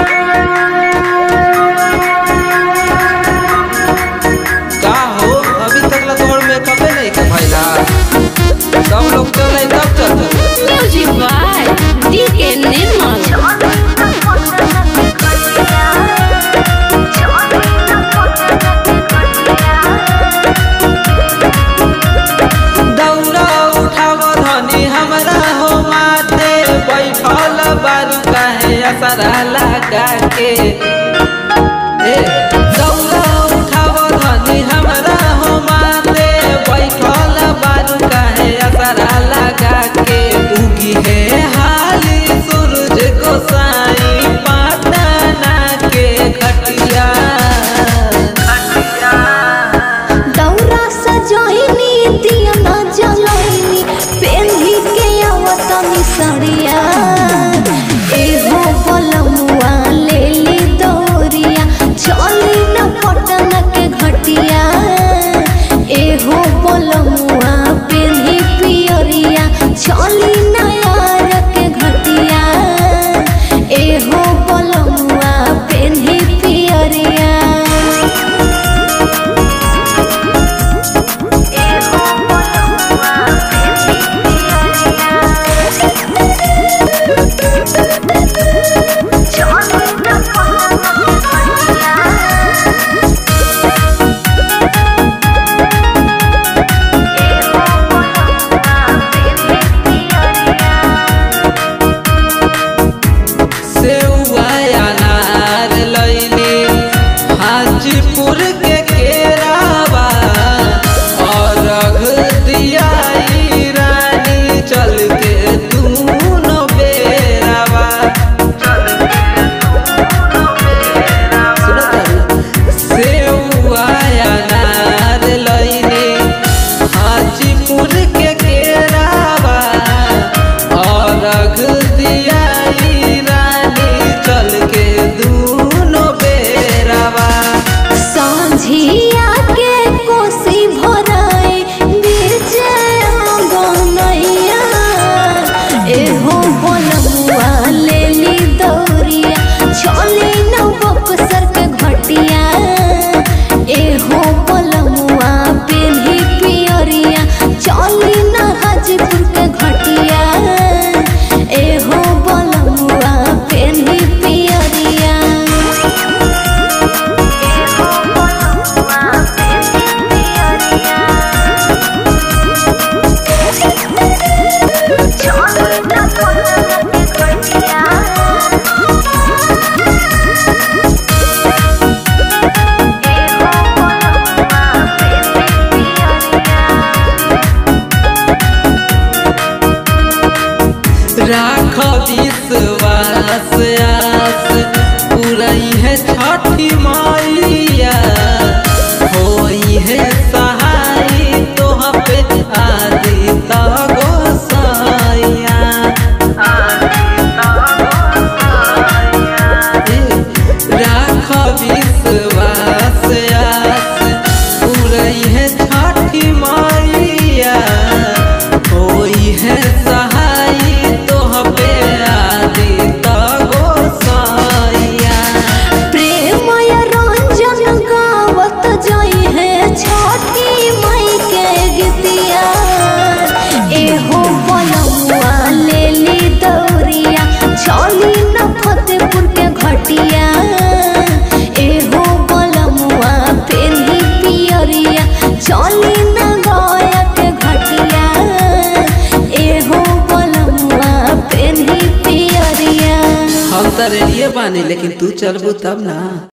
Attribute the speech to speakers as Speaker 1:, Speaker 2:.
Speaker 1: का हो अभी तक ला तोड़ मेकअप नहीं कर भइला। सब लोग चले तब चल
Speaker 2: म्यूजिक बाय डीके निर्मल।
Speaker 1: दौड़ा उठाव धनी हमरा हो माथे बैठल बारू काहे असरा लगा के। दौड़ा उठाव धनी हमरा हो माथे बैठल बारू काहे असरा लगा के। उगी है हाली सूरज गोसाई पाटना के खटिया।
Speaker 2: दौरा सजोइनी दिया ना जलैनी पेन्ही के आवतनी सड़िया। एहो बलमुआ लेली दौरिया चली न पटना के घटिया। एहो बलमुआ पेन्ही पियरिया चली न यार के घटिया। एहो बलमुआ पेन्ही पियरिया।
Speaker 1: हाजीपुर के केरावा और रख दिया रानी चल के दूनो बेरावा। सेवा अनार लैने हाजीपुर के केरावा और रख दिया रानी चल के दूनो बेरावा।
Speaker 2: सांझिया के कोसी भराई बिरजया गनैया। एहो बलमुआ लेली दौरिया चली न बक्सर के घटिया। एहो बलमुआ पेन्ही पियरिया चली न हाजीपुर के घटिया। एहो बलमुआ पेन्ही पियरिया।
Speaker 1: राख विश्वास आस पूरई है छठी मैया। होई है सहाय तोह पे आदि गोसाइया। राख विश्वास आस पूरई है छठी मैया। होई है सहाय तोह पे आदि गोसाइया।
Speaker 2: प्रेमय रंजन गावत जाई है छठी मई के गीतिया। एहो बलमुआ लेली दौरिया चली न फतेहपुर के घटिया। एहो बलमुआ पेन्ही पियरिया चली न गया के घटिया। एहो बलमुआ पेन्ही पियरिया।
Speaker 1: हम तो रेडियो बानी लेकिन तू चलबू तब ना।